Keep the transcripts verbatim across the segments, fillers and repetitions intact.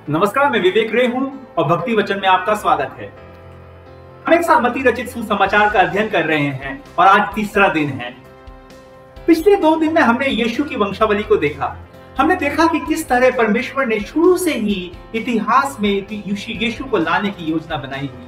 नमस्कार, मैं विवेक रे हूं और भक्ति वचन में आपका स्वागत है। हम एक साथ मत्ती रचित सुसमाचार का अध्ययन कर रहे हैं और आज तीसरा दिन है। पिछले दो दिन में हमने यीशु की वंशावली को देखा। हमने देखा कि किस तरह परमेश्वर ने शुरू से ही इतिहास में यीशु को लाने की योजना बनाई हुई।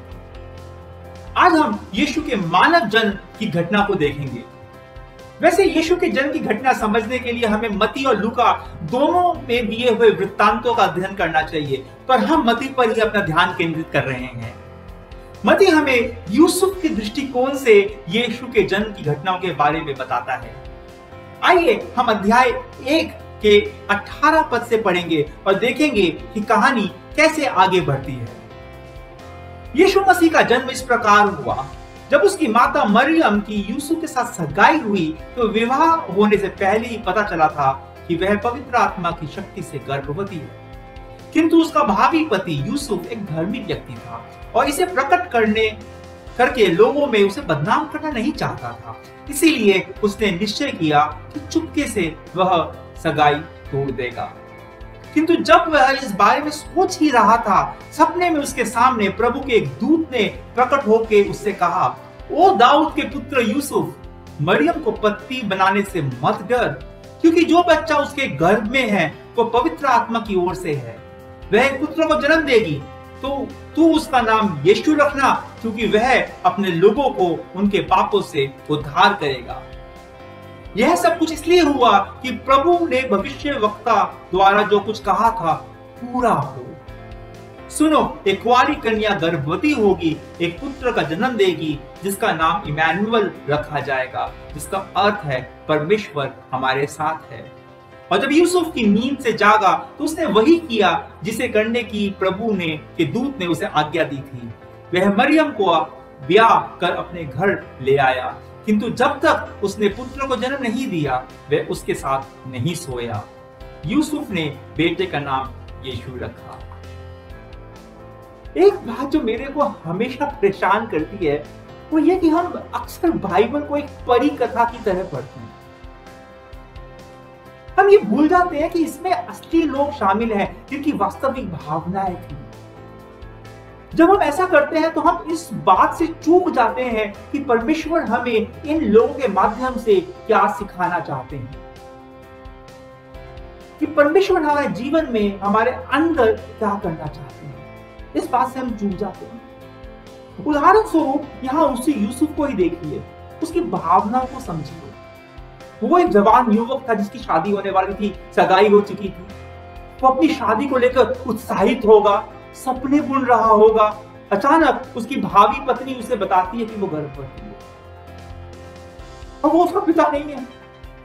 आज हम यीशु के मानव जन्म की घटना को देखेंगे। वैसे यीशु के जन्म की घटना समझने के लिए हमें मत्ती और लूका दोनों में दिए हुए वृत्तांतों का अध्ययन करना चाहिए, पर हम मत्ती पर ही अपना ध्यान केंद्रित कर रहे हैं। मत्ती हमें यूसुफ के दृष्टिकोण से यीशु के जन्म की घटनाओं के बारे में बताता है। आइए हम अध्याय एक के अठारह पद से पढ़ेंगे और देखेंगे कि कहानी कैसे आगे बढ़ती है। यीशु मसीह का जन्म इस प्रकार हुआ। जब उसकी माता मरियम की यूसुफ के साथ सगाई हुई तो विवाह होने से पहले ही पता चला था कि वह पवित्र आत्मा की शक्ति से गर्भवती है। किंतु उसका भावी पति यूसुफ एक धार्मिक व्यक्ति था और इसे प्रकट करने करके लोगों में उसे बदनाम करना नहीं चाहता था। इसीलिए उसने निश्चय किया कि चुपके से वह सगाई तोड़ देगा। किंतु जब वह इस बारे में सोच ही रहा था, सपने में उसके सामने प्रभु के एक दूत ने प्रकट होकर उससे कहा, ओ दाऊद के पुत्र यूसुफ, मरियम को पत्नी बनाने से मत डर, क्योंकि जो बच्चा उसके गर्भ में है वो पवित्र आत्मा की ओर से है। वह एक पुत्र को जन्म देगी, तो तू उसका नाम यीशु रखना, क्योंकि वह अपने लोगों को उनके पापों से उद्धार करेगा। यह सब कुछ इसलिए हुआ कि प्रभु ने भविष्यवक्ता द्वारा जो कुछ कहा था पूरा हो। सुनो, एक कुंवारी कन्या गर्भवती होगी, एक पुत्र का जन्म देगी, जिसका नाम इमैनुअल रखा जाएगा, जिसका अर्थ है परमेश्वर हमारे साथ है। और जब यूसुफ की नींद से जागा तो उसने वही किया जिसे करने की प्रभु ने के दूत ने उसे आज्ञा दी थी। वह मरियम को ब्याह कर अपने घर ले आया, किंतु जब तक उसने पुत्र को जन्म नहीं दिया वह उसके साथ नहीं सोया। यूसुफ ने बेटे का नाम यीशु रखा। एक बात जो मेरे को हमेशा परेशान करती है वो ये कि हम अक्सर बाइबल को एक परी कथा की तरह पढ़ते हैं। हम ये भूल जाते हैं कि इसमें असली लोग शामिल हैं जिनकी वास्तविक भावनाएं थी। जब हम ऐसा करते हैं तो हम इस बात से चूक जाते हैं कि परमेश्वर हमें इन लोगों के माध्यम से क्या सिखाना चाहते हैं, कि परमेश्वर हमारे जीवन में हमारे अंदर क्या करना चाहते हैं। इस बात से हम चूक जाते हैं। उदाहरण स्वरूप यहाँ उसी यूसुफ को ही देखिए, उसकी भावनाओं को समझिए। वो एक जवान युवक था जिसकी शादी होने वाली थी, सगाई हो चुकी थी। वो अपनी शादी को लेकर उत्साहित होगा, सपने बुन रहा होगा। अचानक उसकी भावी पत्नी उसे बताती है कि वो गर्भवती है और वो उसका पिता नहीं है।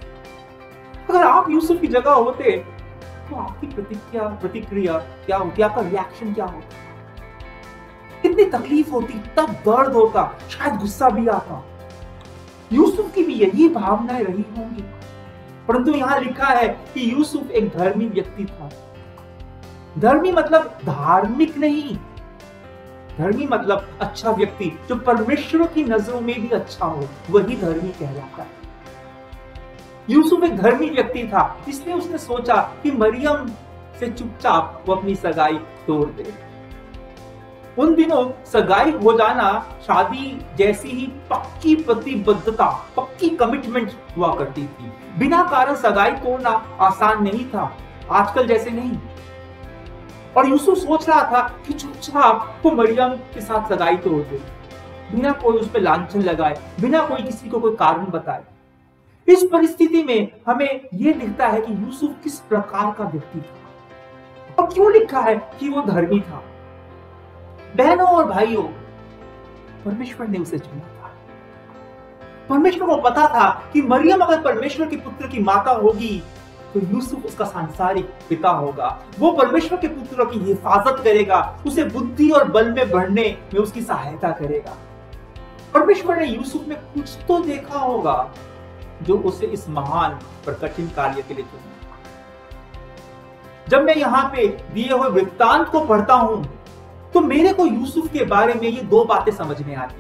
अगर आप यूसुफ की जगह होते तो आपकी प्रतिक्रिया प्रतिक्रिया क्या होती, आपका रिएक्शन क्या होता? कितनी तकलीफ होती, तब दर्द होता, शायद गुस्सा भी आता। यूसुफ की भी यही भावनाएं रही होंगी, परंतु यहां लिखा है कि यूसुफ एक धर्मी व्यक्ति था। धर्मी मतलब धार्मिक नहीं, धर्मी मतलब अच्छा व्यक्ति जो परमेश्वर की नजरों में भी अच्छा हो, वही धर्मी कहलाता है। यूसुफ एक धर्मी व्यक्ति था, इसलिए उसने सोचा कि मरियम से चुपचाप वो अपनी सगाई तोड़ दे। उन दिनों सगाई हो जाना शादी जैसी ही पक्की प्रतिबद्धता, पक्की कमिटमेंट हुआ करती थी। बिना कारण सगाई तोड़ना आसान नहीं था, आजकल जैसे नहीं। और यूसुफ सोच रहा था कि चुपचाप वो मरियम के साथ सगाई तोड़ दे, बिना कोई उस पर लांछन लगाए, बिना कोई किसी को कोई कारण बताए। इस परिस्थिति में हमें यह दिखता है कि यूसुफ किस प्रकार का व्यक्ति था और क्यों लिखा है कि वो धर्मी था। बहनों और भाइयों, परमेश्वर ने उसे चुना था। परमेश्वर को पता था कि मरियम अगर परमेश्वर के पुत्र की माता होगी तो यूसुफ उसका सांसारिक पिता होगा। वो परमेश्वर के पुत्र की हिफाजत करेगा, उसे बुद्धि और बल में बढ़ने में उसकी सहायता करेगा। परमेश्वर ने यूसुफ में कुछ तो देखा होगा जो उसे इस महान और कठिन कार्य के लिए चुना। जब मैं यहाँ पे दिए हुए वृत्तांत को पढ़ता हूं तो मेरे को यूसुफ के बारे में ये दो बातें समझ में आती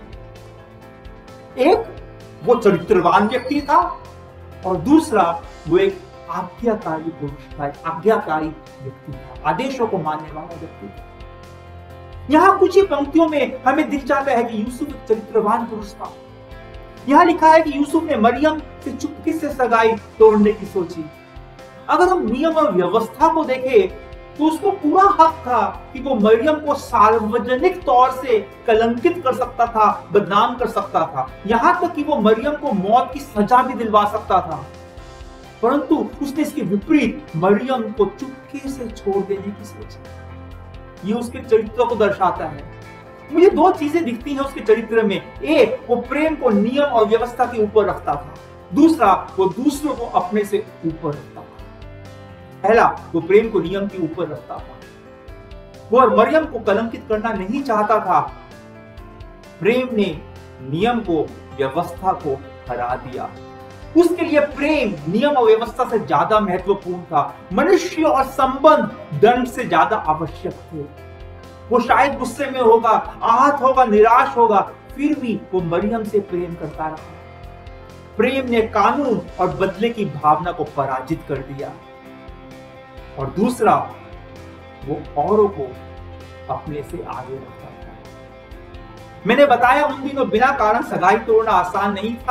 हैं। एक, वो चरित्रवान व्यक्ति था और दूसरा, वो एक आज्ञाकारी पुरुष था, आज्ञाकारी व्यक्ति था, आदेशों को मानने वाला व्यक्ति था। यहां कुछ ही पंक्तियों में हमें दिख जाता है कि यूसुफ एक चरित्रवान पुरुष था। यहां लिखा है कि यूसुफ ने मरियम से चुपके से सगाई तोड़ने की सोची। अगर हम नियम और व्यवस्था को देखें तो उसको पूरा हक था कि वो मरियम को सार्वजनिक तौर से कलंकित कर सकता था, बदनाम कर सकता था, यहां तक कि वो मरियम को मौत की सजा भी दिलवा सकता था। परंतु उसने इसके विपरीत मरियम को चुपके से छोड़ देने की सोची। ये उसके चरित्र को दर्शाता है। मुझे दो चीजें दिखती हैं उसके चरित्र में। एक, वो प्रेम को नियम और व्यवस्था के ऊपर रखता था। दूसरा, वो दूसरों को अपने से ऊपर रखता था। पहला, वो प्रेम को नियम के ऊपर रखता था। वो मरियम को कलंकित करना नहीं चाहता था। प्रेम ने नियम को, व्यवस्था को हरा दिया। उसके लिए प्रेम नियम और व्यवस्था से ज्यादा महत्वपूर्ण था। मनुष्य और संबंध दंड से ज्यादा आवश्यक थे। वो शायद गुस्से में होगा, आहत होगा, निराश होगा, फिर भी वो मरियम से प्रेम करता रहा। प्रेम ने कानून और बदले की भावना को पराजित कर दिया। और दूसरा, वो औरों को अपने से आगे रखता था। मैंने बताया उन दिनों बिना कारण सगाई तोड़ना आसान नहीं था,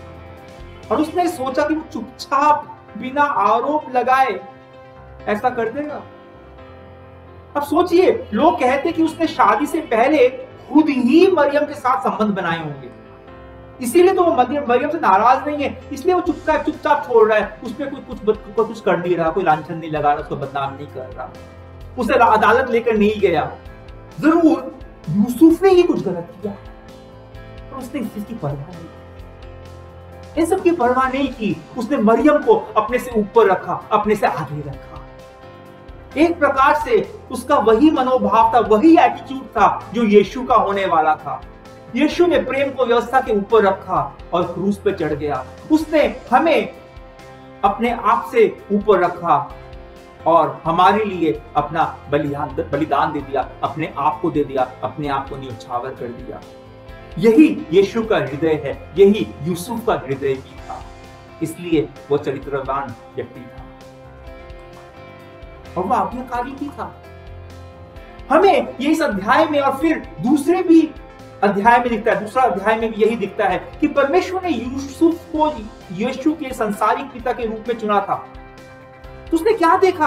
और उसने सोचा कि वो चुपचाप बिना आरोप लगाए ऐसा कर देगा। अब सोचिए, लोग कहते कि उसने शादी से पहले खुद ही मरियम के साथ संबंध बनाए होंगे, इसीलिए तो वो मरियम से नाराज नहीं है, इसलिए वो चुपचाप चुपचाप छोड़ रहा है। उसमें कोई कुछ कुछ कुछ कर नहीं रहा, कोई लांछन नहीं लगा रहा, उसको बदनाम नहीं कर रहा, उसे अदालत लेकर नहीं गया। जरूर यूसुफ ने ही कुछ गलत किया, पर उसने इस चीज की परवाह नहीं की, इन सब की परवाह नहीं की। उसने मरियम को अपने से ऊपर रखा, अपने से आगे रखा। एक प्रकार से उसका वही मनोभाव था, वही एटीट्यूड था जो यीशु का होने वाला था। यीशु ने प्रेम को व्यवस्था के ऊपर रखा और क्रूस पे चढ़ गया। उसने हमें अपने आप से ऊपर रखा और हमारे लिए अपना बलिदान बलिदान दे दिया, अपने आप को दे दिया, अपने आप को न्यौछावर कर दिया। यही यीशु का हृदय है, यही यूसुफ का हृदय भी था। इसलिए वो चरित्रवान व्यक्ति था और वो आज्ञाकारी भी था। हमें ये इस अध्याय में और फिर दूसरे भी अध्याय में दिखता है, दूसरा अध्याय में भी यही दिखता है कि परमेश्वर ने यूसुफ को यीशु के संसारिक पिता के रूप में चुना था। तो उसने क्या देखा?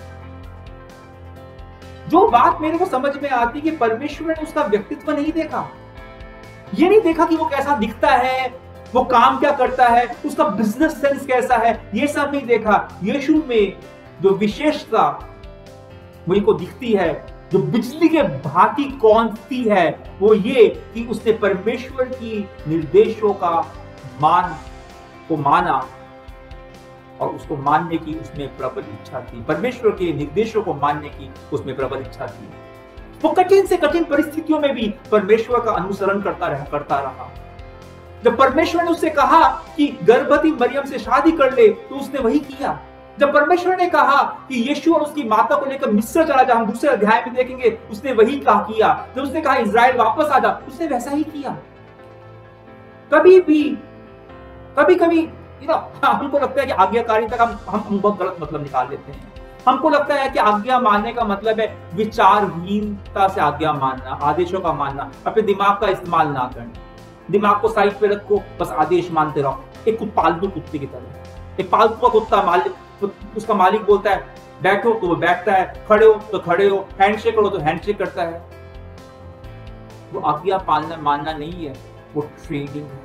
जो बात मेरे को समझ में आती कि परमेश्वर ने उसका व्यक्तित्व नहीं देखा। ये नहीं देखा कि वो कैसा दिखता है, वो काम क्या करता है, उसका बिजनेस सेंस कैसा है, ये सब नहीं देखा। यीशु में जो विशेषता मुझे को दिखती है, जो बिजली के भांति कौंधती है, वो ये कि उसने परमेश्वर की निर्देशों का मान को माना और उसको मानने की उसमें प्रबल इच्छा थी। परमेश्वर के निर्देशों को मानने की उसमें प्रबल इच्छा थी। वो कठिन से कठिन परिस्थितियों में भी परमेश्वर का अनुसरण करता रहा करता रहा। जब परमेश्वर ने उससे कहा कि गर्भवती मरियम से शादी कर ले, तो उसने वही किया। जब परमेश्वर ने कहा कि यीशु और उसकी माता को लेकर मिस्र चला जा, हम दूसरे अध्याय में देखेंगे, उसने वही कहा किया। जब उसने कहा इजराइल वापस आ जा, उसने वैसा ही किया। कभी भी कभी कभी यू नो हमको लगता है कि आज्ञाकारिता का हम हम बहुत गलत मतलब निकाल लेते हैं। हमको लगता है कि आज्ञा मानने का मतलब है विचारहीनता से आज्ञा मानना, आदेशों का मानना, अपने दिमाग का इस्तेमाल ना करना। दिमाग को साइड पे रखो, बस आदेश मानते रहो, एक पालतू कुत्ते की तरह। एक पालतू का कुत्ता मालिक, उसका मालिक बोलता है बैठो तो वो बैठता है, खड़े हो तो खड़े हो, हैंडशेक करो तो हैंडशेक करता है। वो आज्ञा पालना मानना नहीं है, वो ट्रेनिंग है।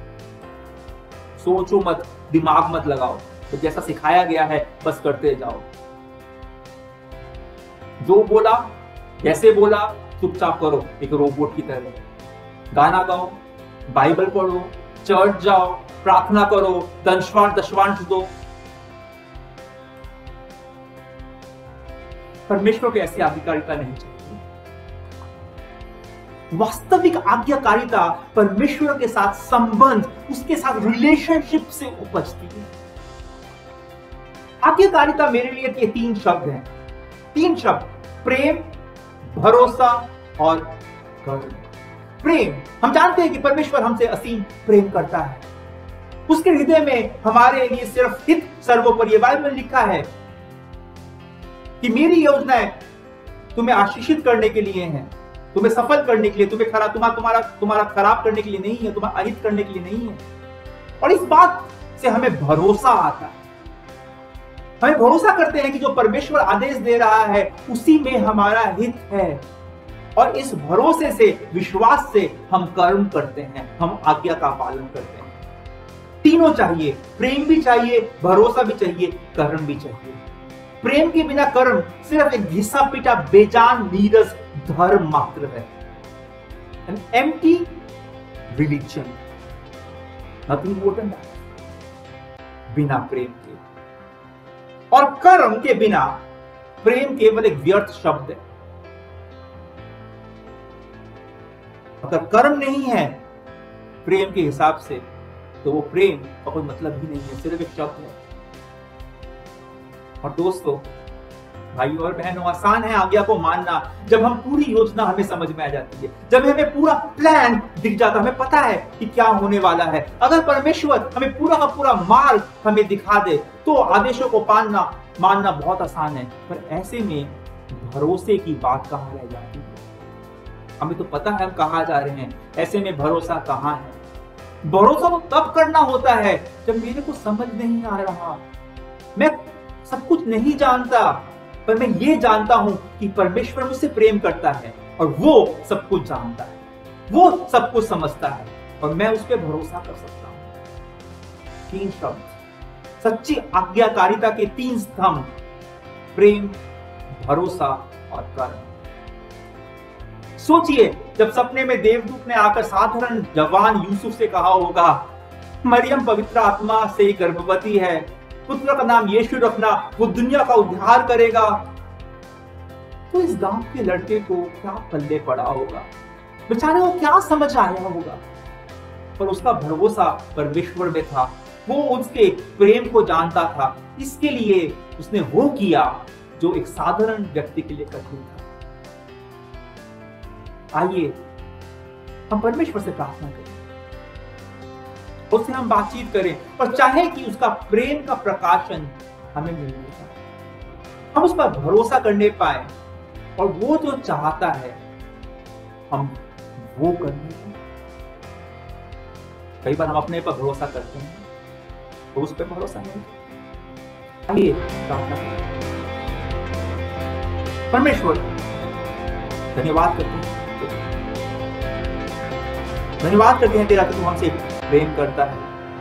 सोचो मत, दिमाग मत लगाओ, तो जैसा सिखाया गया है बस करते जाओ। जो बोला जैसे बोला चुपचाप करो, एक रोबोट की तरह। गाना गाओ, बाइबल पढ़ो, चर्च जाओ, प्रार्थना करो, दशवांश दशवांश दो। परमेश्वर को ऐसी आज्ञाकारिता नहीं चाहिए। वास्तविक आज्ञाकारिता परमेश्वर के साथ संबंध, उसके साथ रिलेशनशिप से उपजती है। आज्ञाकारिता मेरे लिए ये तीन शब्द हैं, तीन शब्द, प्रेम, भरोसा और करुणा। प्रेम, हम जानते हैं कि परमेश्वर हमसे असीम प्रेम करता है। उसके हृदय में हमारे लिए सिर्फ हित सर्वोपरि। बाइबल में लिखा है कि मेरी योजनाएं तुम्हें आशीषित करने के लिए हैं, तुम्हें सफल करने के लिए, तुम्हें खरा तुम्हारा तुम्हारा तुम्हारा खराब करने के लिए नहीं है, तुम्हारा अहित करने के लिए नहीं है। और इस बात से हमें भरोसा आता है, हमें भरोसा करते हैं कि जो परमेश्वर आदेश दे रहा है उसी में हमारा हित है। और इस भरोसे से, विश्वास से हम कर्म करते हैं, हम आज्ञा का पालन करते हैं। तीनों चाहिए, प्रेम भी चाहिए, भरोसा भी चाहिए, कर्म भी चाहिए। प्रेम के बिना कर्म सिर्फ एक घिसा पीटा बेजान नीरस धर्म मात्र है, an empty religion, nothing more than that। बिना प्रेम के, और कर्म के बिना प्रेम केवल एक व्यर्थ शब्द है। अगर कर्म नहीं है प्रेम के हिसाब से तो वो प्रेम का कोई मतलब ही नहीं है, सिर्फ एक शब्द है। और दोस्तों, भाइयों और बहनों, आसान है आज्ञा को मानना जब हम पूरी योजना हमें समझ में आ जाती है, जब हमें पूरा प्लान दिख जाता है, हमें पता है कि क्या होने वाला है। अगर परमेश्वर हमें पूरा का पूरा मार्ग हमें दिखा दे तो आदेशों को पालना मानना बहुत आसान है। पर ऐसे में भरोसे की बात कहाँ रह जाती है? हमें तो पता है हम कहाँ जा रहे हैं, ऐसे में भरोसा कहाँ है? भरोसा तो तब करना होता है जब मेरे को समझ नहीं आ रहा, मैं सब कुछ नहीं जानता, पर मैं ये जानता हूं कि परमेश्वर मुझसे प्रेम करता है और वो सब कुछ जानता है, वो सब कुछ समझता है और मैं उस पर भरोसा कर सकता हूं। तीन शब्द, सच्ची आज्ञाकारिता के तीन स्तंभ, प्रेम, भरोसा और कर्म। सोचिए, जब सपने में देवदूत ने आकर साधारण जवान यूसुफ से कहा होगा, मरियम पवित्र आत्मा से गर्भवती है, पुत्र का नाम यीशु रखना, वो दुनिया का उद्धार करेगा, तो इस गांव के लड़के को क्या पल्ले पड़ा होगा, बेचारे को क्या समझ आया होगा। पर उसका भरोसा परमेश्वर में था, वो उसके प्रेम को जानता था, इसके लिए उसने वो किया जो एक साधारण व्यक्ति के लिए कठिन था। आइए हम परमेश्वर से प्रार्थना करें, उससे हम बातचीत करें और चाहे कि उसका प्रेम का प्रकाशन हमें मिलने पाए, हम उस पर भरोसा करने पाए और वो जो चाहता है हम वो करने पाए। कई बार हम अपने पर भरोसा करते हैं तो उस पर भरोसा नहीं। आइए प्रार्थना करें। परमेश्वर, धन्यवाद करते हैं, धन्यवाद करते हैं तेरा कि तू हमसे प्रेम करता है।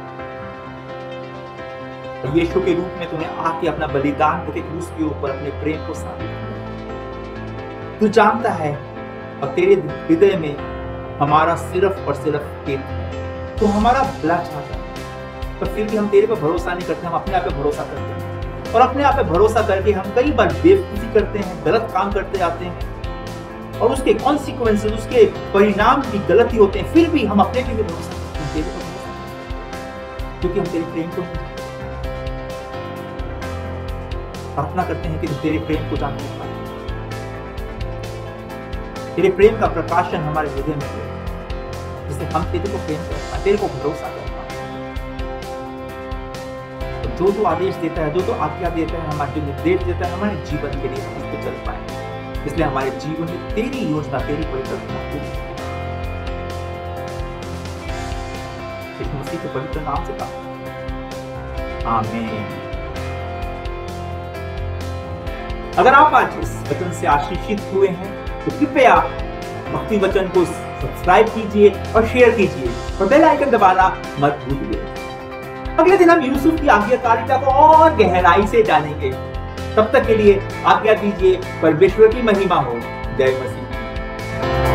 यीशु के रूप में तूने आके अपना बलिदान करके क्रूस के ऊपर अपने प्रेम को साबित किया। तू जानता है और तेरे हृदय में हमारा सिर्फ और सिर्फ एक है, तो हमारा भला चाहता है, पर फिर भी हम तेरे पर भरोसा नहीं करते, हम अपने आप पे भरोसा करते हैं। और अपने आप पे भरोसा करके हम कई बार बेवकूफी करते हैं, गलत काम करते जाते हैं और उसके कॉन्सिक्वेंसेस, उसके परिणाम भी गलत ही होते हैं। फिर भी हम अपने पे भरोसा करते हैं, तेरे पर भरोसा करते हैं, क्योंकि हम तेरे प्रेम को प्रार्थना करते हैं कि तुम तेरे प्रेम को जानते पाए, तेरे प्रेम का प्रकाशन हमारे हृदय में हो, जिससे हम तेरे को प्रेम कर पाए, तेरे को भरोसा कर पाए। तो जो जो आदेश देता है, जो जो आज्ञा देता है, हमारे जो निर्देश देता है हमारे जीवन के लिए, हम उस पर चल पाए। इसलिए हमारे जीवन में तेरी योजना, तेरी परिकल्पना पूरी। इस मसीह के पवित्र नाम से कहा, आमीन। अगर आप आज इस वचन से आशीषित हुए हैं तो कृपया भक्ति वचन को सब्सक्राइब कीजिए और शेयर कीजिए और बेल आइकन दबाना मत भूलिए। अगले दिन हम यूसुफ की आज्ञाकारिता को और गहराई से जानेंगे। तब तक के लिए आज्ञा दीजिए, परमेश्वर की महिमा हो। जय मसीह।